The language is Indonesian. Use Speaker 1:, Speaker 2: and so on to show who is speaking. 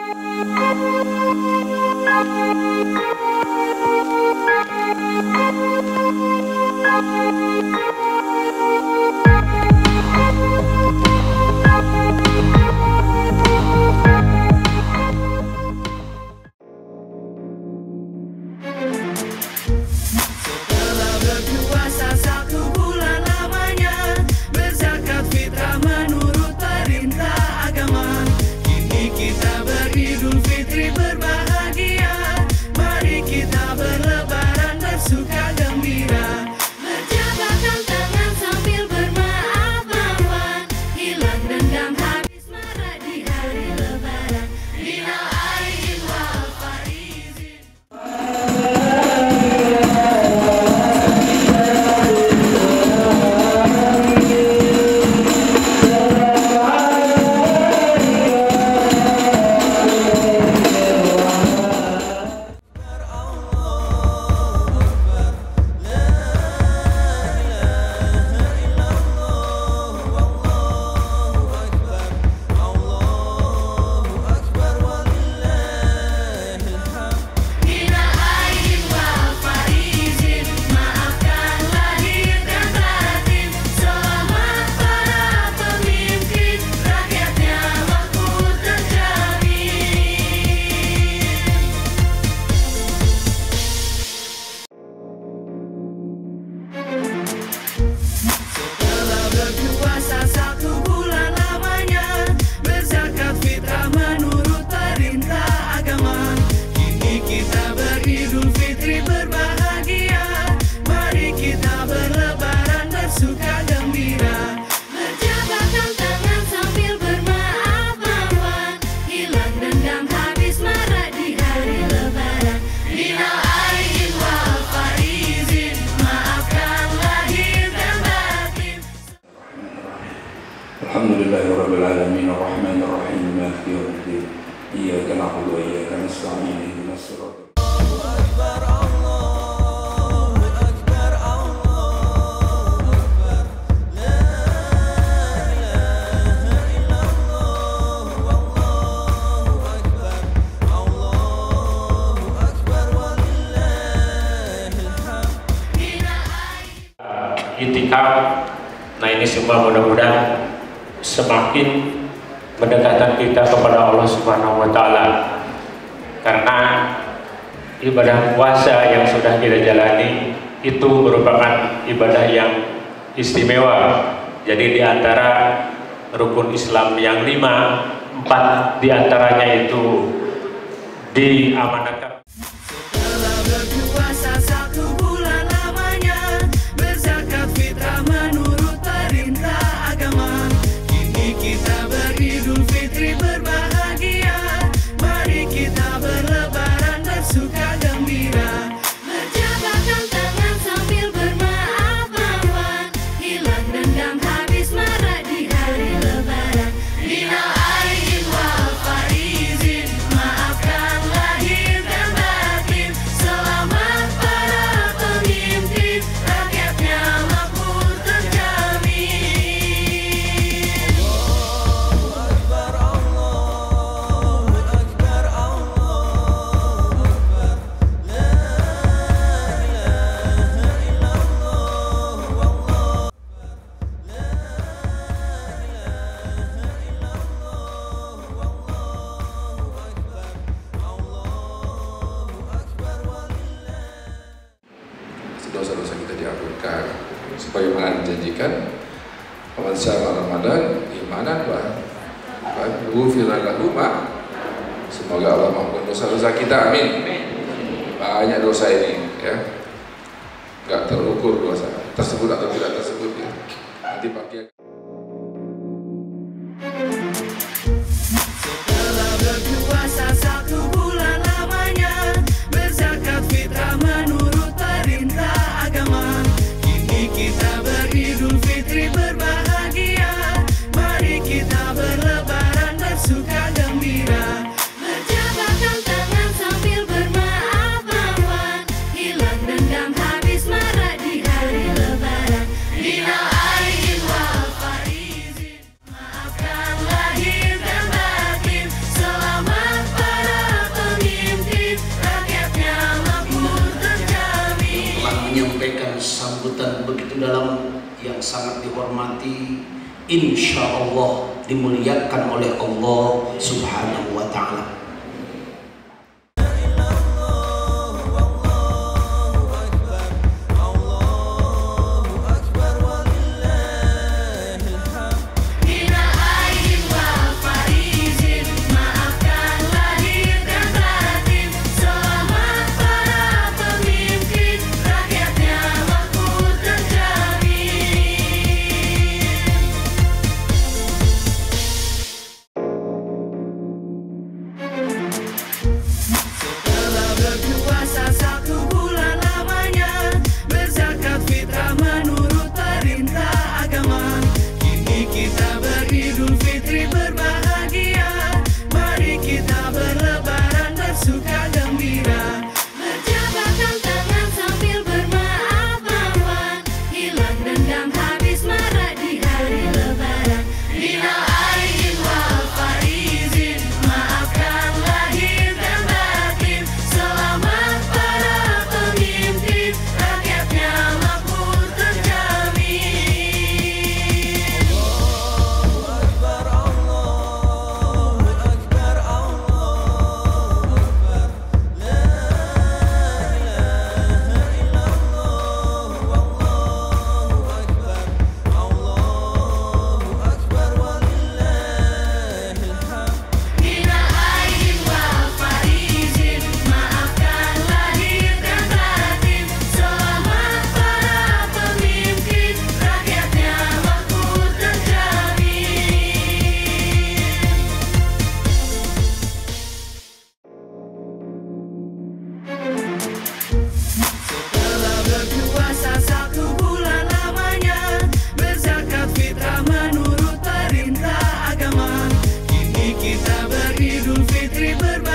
Speaker 1: Alhamdulillahirrabbilalamin ar-Rahmanir-Rahim maliki yaumiddin iyyaka na'budu wa iyyaka nasta'in ihdinas siratal
Speaker 2: Itikaf. Nah, ini semua mudah-mudahan semakin mendekatkan kita kepada Allah Subhanahu wa Ta'ala, karena ibadah puasa yang sudah kita jalani itu merupakan ibadah yang istimewa. Jadi di antara rukun Islam yang 5, 4 di antaranya itu diamanatkan.
Speaker 3: Dosa-dosa kita diampunkan sebagaimana dijanjikan faman syahra Ramadan imanan wa ghufira lahu ma. Semoga Allah mengampuni dosa-dosa kita, amin. Banyak dosa ini ya, nggak terukur dosa tersebut atau tidak tersebut ya. Nanti pakai
Speaker 4: Dendam habis marah di hari lebaran. Minal aidin wal itu dalam yang sangat dihormati, insya Allah dimuliakan oleh Allah Subhanahu wa Ta'ala.
Speaker 5: Kita beridul fitri